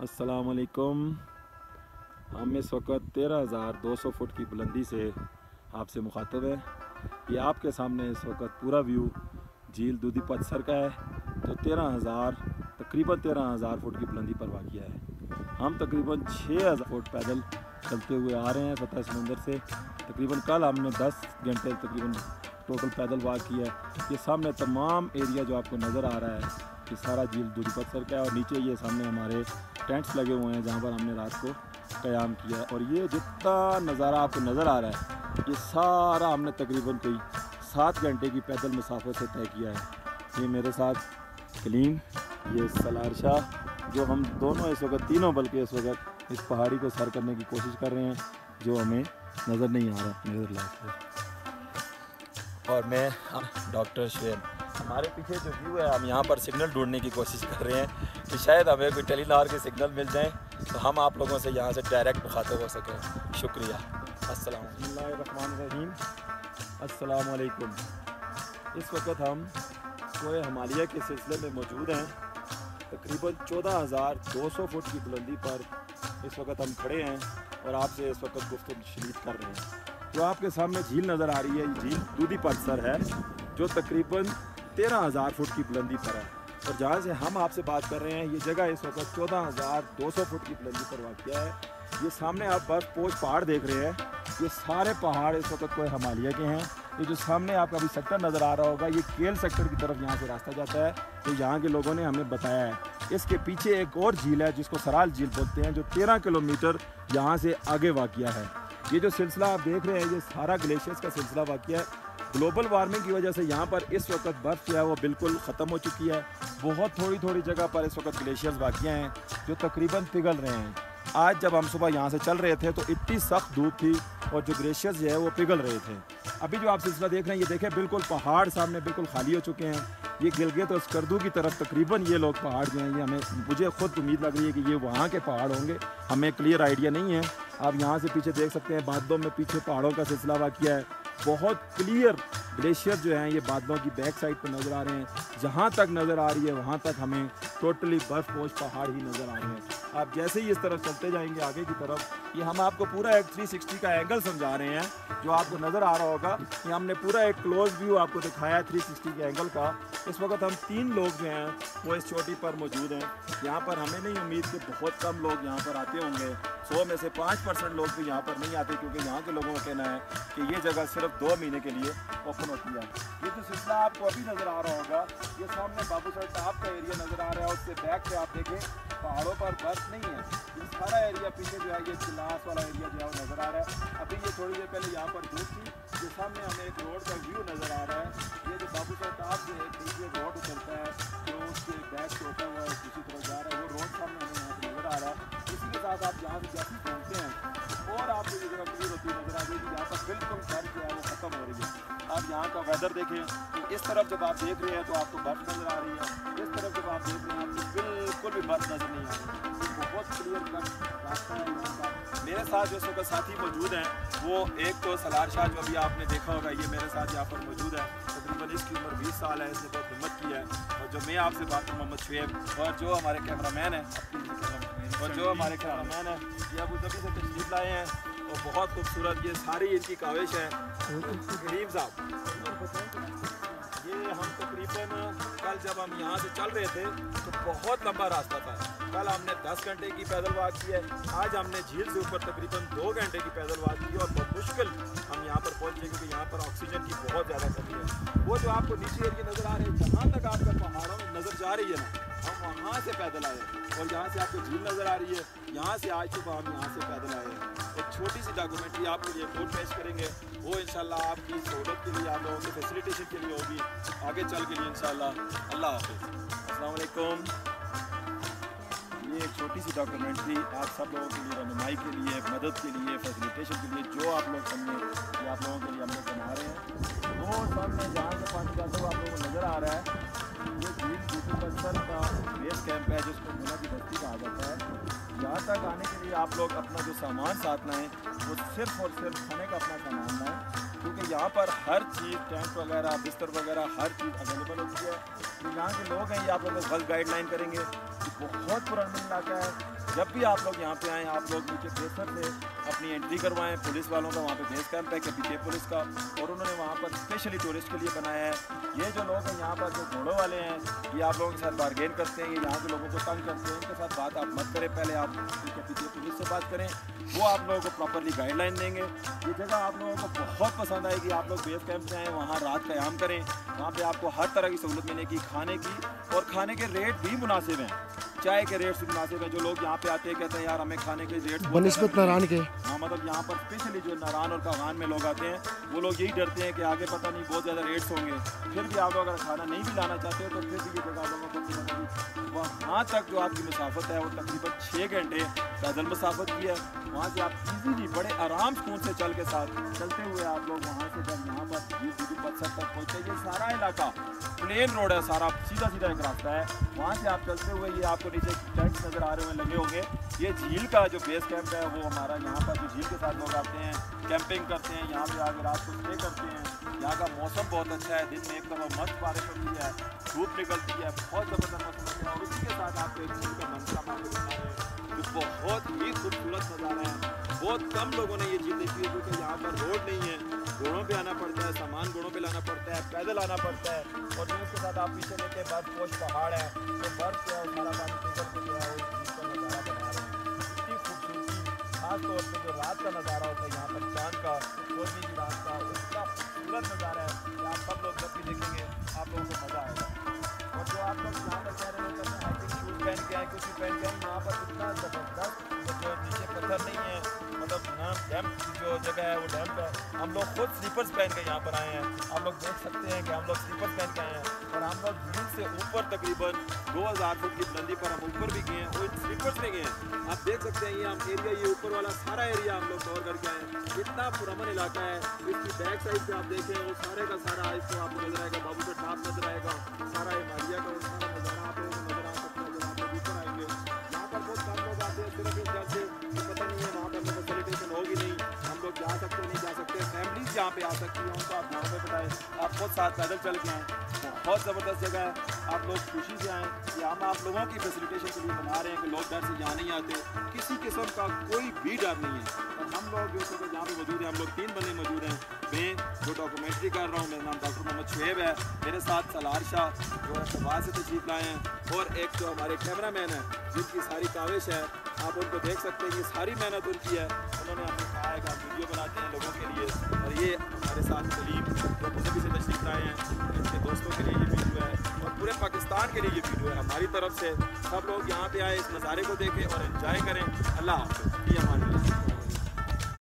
अस्सलाम वालेकुम। हम इस वक्त 13,200 फुट की बुलंदी से आपसे मुखातब है। ये आपके सामने इस वक्त पूरा व्यू झील दूधी पतसर का है जो तकरीबन 13,000 फुट की बुलंदी पर वाक़िया है। हम तकरीबन 6,000 फुट पैदल चलते हुए आ रहे हैं फतह समंदर से। तकरीबन कल हमने 10 घंटे तकरीबन टोटल पैदल वॉक किया है। ये सामने तमाम एरिया जो आपको नज़र आ रहा है ये सारा झील दूधी पतसर का है, और नीचे ये सामने हमारे टेंट्स लगे हुए हैं जहाँ पर हमने रात को क़याम किया है। और ये जितना नज़ारा आपको नज़र आ रहा है ये सारा हमने तकरीबन कोई 7 घंटे की पैदल मुसाफत से तय किया है। ये मेरे साथ कलीम, ये सलार शाह, जो हम दोनों इस वक्त तीनों बल्कि इस वक्त इस पहाड़ी को सर करने की कोशिश कर रहे हैं जो हमें नज़र नहीं आ रहा नज़र लास्ट। और मैं डॉक्टर शुएब। हमारे पीछे जो व्यू है हम यहाँ पर सिग्नल ढूंढने की कोशिश कर रहे हैं कि शायद हमें कोई टेलीनॉर के सिग्नल मिल जाएं तो हम आप लोगों से यहाँ से डायरेक्ट मुखातिब हो सकें। शुक्रिया। अस्सलाम वालेकुम। इस वक्त हम कोए हिमालय के सिलसिले में मौजूद हैं। तकरीबन 14,200 फुट की बुलंदी पर इस वक्त हम खड़े हैं और आपसे इस वक्त गुफ्तगू शरीक कर रहे हैं। जो आपके सामने झील नज़र आ रही है ये झील दूधी पतसर है जो तकरीबन 13,000 फुट की बुलंदी पर है। और जहाँ से हम आपसे बात कर रहे हैं ये जगह इस वक्त 14,200 फुट की बुलंदी पर वाक़िया है। ये सामने आप बर्फ पोश पहाड़ देख रहे हैं, ये सारे पहाड़ इस वक्त कोई हिमालय के हैं। ये जो सामने आपका अभी सेक्टर नज़र आ रहा होगा ये केल सेक्टर की तरफ यहाँ से रास्ता जाता है, तो यहाँ के लोगों ने हमें बताया है। इसके पीछे एक और झील है जिसको सराल झील बोलते हैं जो 13 किलोमीटर यहाँ से आगे वाक़िया है। ये जो सिलसिला आप देख रहे हैं ये सारा ग्लेशियर्स का सिलसिला वाक़िया है। ग्लोबल वार्मिंग की वजह से यहाँ पर इस वक्त बर्फ़ जो है वो बिल्कुल ख़त्म हो चुकी है। बहुत थोड़ी जगह पर इस वक्त ग्लेशियर्स वाक़िया हैं जो तकरीबन पिघल रहे हैं। आज जब हम सुबह यहाँ से चल रहे थे तो इतनी सख्त धूप थी और जो ग्लेशियर्स जो है वो पिघल रहे थे। अभी जो आप सिलसिला देख रहे हैं ये देखें बिल्कुल पहाड़ सामने बिल्कुल खाली हो चुके हैं। ये गिलगित और स्कर्दू की तरफ तकरीबन ये लोग पहाड़ जो हैं ये मुझे खुद उम्मीद लग रही है कि ये वहाँ के पहाड़ होंगे, हमें क्लियर आइडिया नहीं है। आप यहाँ से पीछे देख सकते हैं बादलों में पीछे पहाड़ों का सिलसिला वाक़िया है। बहुत क्लियर ग्लेशियर जो हैं ये बादलों की बैक साइड पर नज़र आ रहे हैं। जहाँ तक नज़र आ रही है वहाँ तक हमें टोटली बर्फपोश पहाड़ ही नज़र आ रहे हैं। आप जैसे ही इस तरफ चलते जाएंगे आगे की तरफ ये हम आपको पूरा एक 360 का एंगल समझा रहे हैं जो आपको नज़र आ रहा होगा। ये हमने पूरा एक क्लोज व्यू आपको दिखाया है 360 के एंगल का। इस वक्त हम 3 लोग जो हैं वो इस चोटी पर मौजूद हैं। यहाँ पर हमें नहीं उम्मीद कि बहुत कम लोग यहाँ पर आते होंगे। 100 में से 5% लोग भी यहाँ पर नहीं आते क्योंकि यहाँ के लोगों का कहना है कि ये जगह सिर्फ 2 महीने के लिए ओपन होती है। ये जो सिलसिला आपको अभी नज़र आ रहा होगा ये सामने बाबूसर टॉप का एरिया नज़र आ रहा है, उससे बैक से आप देखें पहाड़ों पर बर्फ नहीं है। ये सारा एरिया पीछे जो है ये चिलास वाला एरिया जो है वो नज़र आ रहा है। अभी ये थोड़ी देर पहले यहाँ पर धूप थी। ये सामने हमें एक रोड का व्यू नज़र आ रहा है। ये जो बाबूसर टॉप से एक रोड चलता है जो उसके बैक से होता हुआ दूसरी तरफ जा रहा है, वो रोड सामने हमें यहाँ पर नज़र आ रहा है। इसी के साथ आप यहाँ से जैसे पहुँचते हैं और आपको ये जगह क्लियर होती नज़र आ जाएगी। यहाँ पर बिल्कुल बर्फ जो है वो ख़त्म हो रही है। आप यहाँ का वेदर देखें कि इस तरफ जब आप देख रहे हैं तो आपको बर्फ नज़र आ रही है, इस तरफ जब आप देख रहे हैं आपको बिल्कुल भी बर्फ नज़र नहीं आ रही। बहुत क्लियर कट रास्ता है यहाँ का। मेरे साथ जो इस वक्त साथी मौजूद हैं वो एक तो सलार शाह जो अभी आपने देखा होगा ये मेरे साथ यहाँ पर मौजूद है। तकरीबन इसकी उम्र 20 साल है, इसने बहुत हिम्मत की है। और जो मैं आपसे बात करूँ मोहम्मद शुएब, और जो हमारे कैमरामैन हैं ये अबू धाबी से तशरीफ लाए हैं और बहुत खूबसूरत ये सारी इनकी काविश है। करीम साहब ये हम तकरीबन कल जब हम यहाँ से चल रहे थे तो बहुत लंबा रास्ता था। कल हमने 10 घंटे की पैदल वॉक की है, आज हमने झील से ऊपर तकरीबन 2 घंटे की पैदल वॉक की और बहुत मुश्किल हम यहाँ पर पहुँचे क्योंकि यहाँ पर ऑक्सीजन की बहुत ज़्यादा कमी है। वो जो आपको नीचे एरिया नज़र आ रहे हैं जहाँ तक आपका पहाड़ों में नज़र जा रही है ना, हम वहाँ से पैदल आए और यहाँ से आपको झील नज़र आ रही है। यहाँ से आज सुबह हम यहाँ से पैदल आए हैं। एक छोटी सी डॉक्यूमेंट्री आपके लिए कोर्ट पेश करेंगे, वो इंशाल्लाह आपकी सहूलत के लिए आप लोगों के फैसिलिटेशन के लिए होगी आगे चल के लिए इंशाल्लाह। अल्लाह हाफिज़। अस्सलाम वालेकुम। ये एक छोटी सी डॉक्यूमेंट्री आप सब लोगों के लिए रहनुमाई के लिए, मदद के लिए, फैसिलिटेशन के लिए जो आप लोग समझें कि आप लोगों के लिए हम लोग बना रहे हैं। वो सामने जहाँ से पानी जाता हुआ आप लोगों को नज़र आ रहा है ये झील दूधी पतसर का बेस कैंप है जिसको मुला की बस्ती कहा जाता है। यहाँ तक आने के लिए आप लोग अपना जो सामान साथ लाएँ वो सिर्फ़ और सिर्फ खाने का अपना सामान लाएँ क्योंकि यहाँ पर हर चीज़ टेंट वगैरह बिस्तर वगैरह हर चीज़ अवेलेबल होती है। तो यहाँ के लोग हैं ये आप लोगों को गलत गाइडलाइन करेंगे बहुत पुराना इलाका है। जब भी आप लोग यहाँ पे आएँ, आप लोग नीचे बेसर से अपनी एंट्री करवाएं। पुलिस वालों का वहाँ पे बेस कैंप है KPK पुलिस का, और उन्होंने वहाँ पर स्पेशली टूरिस्ट के लिए बनाया है। ये जो लोग हैं यहाँ पर जो घोड़ों वाले हैं, ये आप लोगों के साथ बारगेन करते हैं, ये यहाँ के लोगों को तंग करते हैं। इनके साथ बात आप मत करें, पहले आप KPK पुलिस से बात करें, वो आप लोगों को प्रॉपरली गाइडलाइन देंगे। ये जगह आप लोगों को बहुत पसंद आएगी। आप लोग बेस कैंप से आएँ, वहाँ रात क़याम करें। वहाँ पे आपको हर तरह की सहूलत मिलेगी खाने की, और खाने के रेट भी मुनासिब हैं। चाय के रेट भी मुनासिब हैं। जो लोग यहाँ पे आते हैं कहते हैं यार हमें खाने के रेट बनिस्बत नारायण के, हाँ मतलब यहाँ पर स्पेशली जो नारायण और कागान में लोग आते हैं, वो लोग यही डरते हैं कि आगे पता नहीं बहुत ज़्यादा रेट्स होंगे। फिर भी आप लोग अगर खाना नहीं भी लाना चाहते हो तो फिर भी ये जगह आप लोगों को वहाँ तक जो आपकी मसाफत है वो तकरीबन 6 घंटे पैदल मसाफत की है। वहाँ से आप इजीली बड़े आराम सुकून से चलते हुए आप लोग वहाँ से जब यहाँ पर 20-25 तक पहुँचे। ये सारा इलाका प्लेन रोड है, सारा सीधा एक रास्ता है। वहाँ से आप चलते हुए, ये आपको नीचे टेंट्स नज़र आ रहे हुए लगे होंगे। ये झील का जो बेस कैंप है वो हमारा यहाँ पर जो झील के साथ लोग आते हैं, कैंपिंग करते हैं, यहाँ पे आकर रात को स्टे करते हैं। यहाँ का मौसम बहुत अच्छा है, दिन में एक दफ़ा मस्त बारिश होती है, धूप निकलती है, बहुत ज़बरदस्त मौसम है। और उसी के साथ आपको एक झील का मंजर आपको दिखा रहे हैं जो बहुत ही खूबसूरत नज़ारा है। बहुत कम लोगों ने ये झील देखी है क्योंकि यहाँ पर रोड नहीं है, घोड़ों पे आना पड़ता है, सामान घोड़ों पे लाना पड़ता है, पैदल आना पड़ता है। और जो इसके साथ आप पीछे देखें बर्फ पोश पहाड़ है, तो बर्फ जो है सारा पानी पिघल के जो है वो इसका नज़ारा बना रहे हैं। इतनी खूबसूरती, खास तौर पर जो रात का नज़ारा होता है यहाँ पर चांद का, रोशनी की रात का, उसका खूबसूरत नज़ारा है कि आप सब लोग जब भी देखेंगे आप लोगों को मज़ा आएगा। और जो आप लोग यहाँ पर कह रहे हैं हाइकिंग शूज़ पहन के आए, कुछ भी पहन के आए, यहाँ पर इतना ज़बरदस्त जो नीचे पत्थर नहीं है, मतलब ना डैम्प जो जगह है वो डैम्प है। हम लोग खुद स्लीपर्स पहन के यहाँ पर आए हैं। आप लोग देख सकते हैं कि हम लोग स्लीपर्स पहन के आए हैं, और हम लोग झील से ऊपर तकरीबन 2000 फुट की बुलंदी पर हम ऊपर भी गए हैं, और स्लीपर्स में गए हैं। आप देख सकते हैं ये हम एरिया, ये ऊपर वाला सारा एरिया हम लोग कवर करके आए हैं। इतना पुरअमन इलाका है। इसकी बैक साइड से आप देखें वो सारे का सारा इसको आपको नजर आएगा, बाबू का टाप नजर आएगा, सारा हिमालय का सारा नज़ारा आप लोगों को नजर आ सकता है। जब आप लोग ऊपर आएंगे, यहाँ पर बहुत कम लोग आते हैं, सिर्फ इस डर से पता नहीं है वहाँ पर फैसिलिटेशन होगी नहीं, हम लोग जा सकते नहीं जा सकते। फैमिलीज यहाँ पे आ सकती हैं, उनको आप गाँव में बताएं, आप खुद साथ पैदल चल के आएँ। बहुत ज़बरदस्त जगह है, आप लोग खुशी से आएँ। ये हम आप लोगों की फैसिलिटेशन के लिए बना रहे हैं कि लोग डर से यहाँ नहीं आते, किसी किस्म का कोई भी डर नहीं है। और हम लोग जो जगह जहाँ पे मौजूद हैं, हम लोग 3 बंदे मौजूद हैं। मैं जो डॉक्यूमेंट्री कर रहा हूँ, मेरा नाम डॉक्टर मोहम्मद शुएब है, मेरे साथ सलार शाह जो है शहबाज से तशरीफ लाए हैं, और एक जो हमारे कैमरामैन है जिनकी सारी काविश है, आप उनको देख सकते हैं, ये सारी मेहनत उनकी है। उन्होंने हमें कहा है कि हम वीडियो बनाते हैं लोगों के लिए, और ये हमारे साथ सलीम जो मुझे से तशरीफ लाए हैं, इनके दोस्तों के लिए ये वीडियो है, और पूरे पाकिस्तान के लिए ये वीडियो है। हमारी तरफ से सब लोग यहाँ पे आए, इस नज़ारे को देखें और एंजॉय करें। अल्लाह हाफ़िज़।